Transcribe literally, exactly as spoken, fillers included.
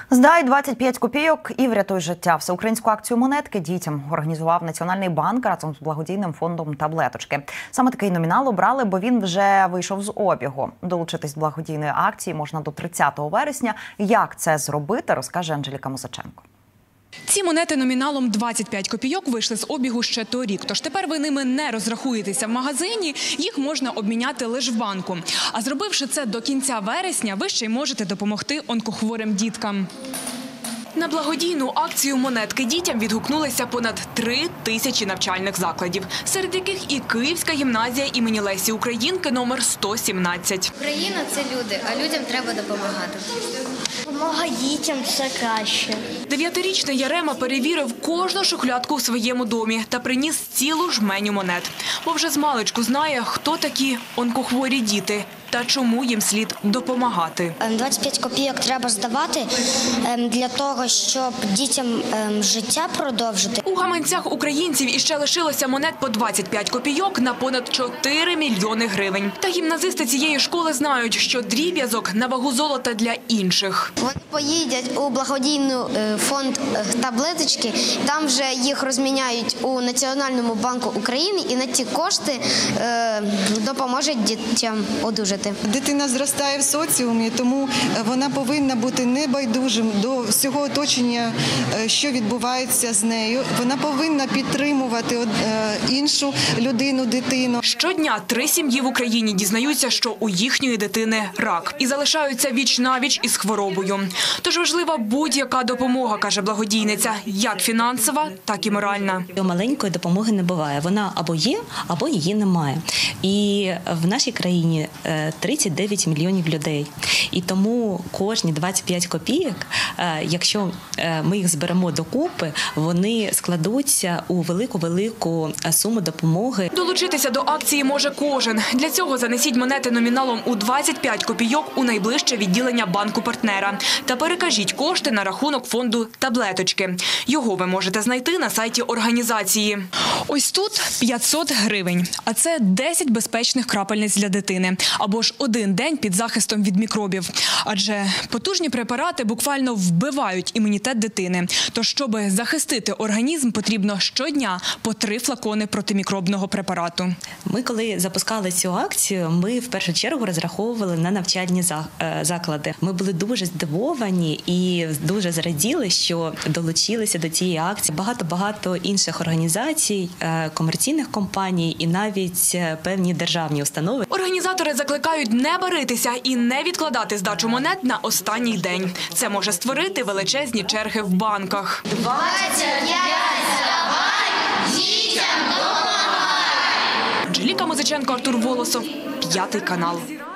Здай двадцять п'ять копійок і врятуй життя. Всеукраїнську акцію монетки дітям організував Національний банк разом з благодійним фондом «Таблеточки». Саме такий номінал обрали, бо він вже вийшов з обігу. Долучитись до благодійної акції можна до тридцятого вересня. Як це зробити, розкаже Анжеліка Музиченко. Ці монети номіналом двадцять п'ять копійок вийшли з обігу ще торік. Тож тепер ви ними не розрахуєтеся в магазині, їх можна обміняти лише в банку. А зробивши це до кінця вересня, ви ще й можете допомогти онкохворим діткам. На благодійну акцію монетки дітям відгукнулися понад три тисячі навчальних закладів, серед яких і Київська гімназія імені Лесі Українки номер сто сімнадцять. Україна – це люди, а людям треба допомагати. Допомога дітям – це краще. Дев'ятирічний Ярема перевірив кожну шухлядку у своєму домі та приніс цілу жменю монет. Бо вже змалечку знає, хто такі онкохворі діти та чому їм слід допомагати. двадцять п'ять копійок треба здавати для того, щоб дітям життя продовжити. У гаманцях українців іще лишилося монет по двадцять п'ять копійок на понад чотири мільйони гривень. Та гімназисти цієї школи знають, що дріб'язок на вагу золота для інших. Вони поїдуть у благодійний фонд «Таблеточки», там вже їх розміняють у Національному банку України і на ті кошти допоможуть дітям одужати. Дитина зростає в соціумі, тому вона повинна бути небайдужим до всього оточення, що відбувається з нею. Вона повинна підтримувати іншу людину, дитину. Щодня три сім'ї в Україні дізнаються, що у їхньої дитини рак. І залишаються віч-навіч із хворобою. Тож важлива будь-яка допомога, каже благодійниця, як фінансова, так і моральна. Маленької допомоги не буває. Вона або є, або її немає. І в нашій країні тридцять дев'ять мільйонів людей. І тому кожні двадцять п'ять копійок, якщо ми їх зберемо докупи, вони складуться у велику-велику суму допомоги. Долучитися до акції може кожен. Для цього занесіть монети номіналом у двадцять п'ять копійок у найближче відділення банку-партнера та перекажіть кошти на рахунок фонду «Таблеточки». Його ви можете знайти на сайті організації. Ось тут п'ятсот гривень, а це десять безпечних крапельниць для дитини. Або ж один день під захистом від мікробів. Адже потужні препарати буквально вбивають імунітет дитини. Тож, щоб захистити організм, потрібно щодня по три флакони протимікробного препарату. Ми, коли запускали цю акцію, ми в першу чергу розраховували на навчальні заклади. Ми були дуже здивовані і дуже зраділи, що долучилися до цієї акції багато-багато інших організацій, комерційних компаній і навіть певні державні установи. Організатори закликають не баритися і не відкладати здачу монет на останній день. Це може створити величезні черги в банках. двадцять п'ять здавай, дітям допомагай! Анжеліка Музиченко, Артур Волосов, п'ятий канал.